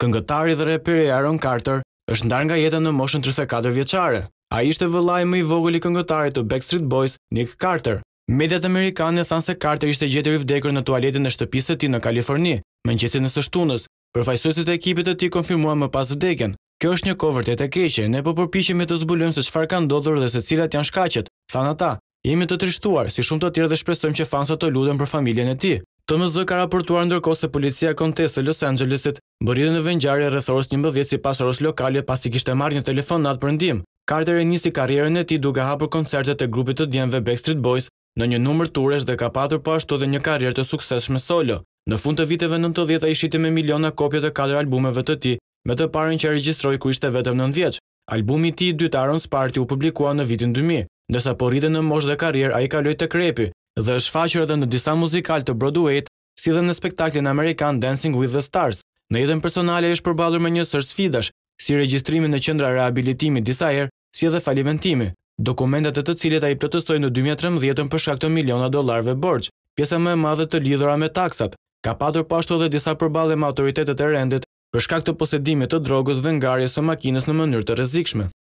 Këngëtari dhe reperi Aaron Carter është ndarë nga jeta në moshën 34 vjeçare. Ai ishte vëllai më i vogël i këngëtarit të Backstreet Boys, Nick Carter. Mediat amerikane thanë se Carter ishte gjetur i vdekur në tualetin e shtëpisë së tij në Kaliforni, mëngjesin e së shtunës. Përfaqësuesit e ekipit të tij konfirmuan më pas vdekjen. Kjo është një kohë vërtet e keqe, ne po përpiqemi të zbulojmë se çfarë ka ndodhur dhe se cilat janë shkaqet, thanë ata. Jemi të trishtuar, si shumë të tjerë dhe shpresojmë që fansat të lutën për familjen e tij. TMZ ka raportuar ndërkohë se policia kontest të Los Angelesit bëri në vendngjarje rreth orës 11 sipas orës lokale pasi kishte marrë një telefonat për ndihmë. Carter e nisi karrierën e tij duke hapur koncertet e grupit të djemve Backstreet Boys në një numër turesh dhe ka patur po ashtu edhe një karrierë të suksesshme solo. Në fund të viteve 90 ai shiti me miliona kopje të 4 albumeve të tij, me të parën që regjistroi kur ishte vetëm 9 vjeç. Albumi i tij i dytë Aaron's Party u publikua në vitin 2000, ndërsa po rritej në moshë dhe karrierë ai kaloi tek repi dhe është shfaqur edhe në disa muzikal të Broadway, si dhe në spektaklin amerikan Dancing with the Stars. Në jetën personale është përballur me një sër sfidash, si regjistrimi në qendra rehabilitimi disa herë, si edhe falimentimi, dokumentat e të cilit ai plotësoi në 2013 për shkak të miliona dollarëve borxh, pjesa më e madhe të lidhura me taksat. Ka patur po ashtu edhe disa përballje me autoritetet e rendit për shkak të posedimit të drogës dhe ngjarjes së makinës në mënyrë të rrezikshme.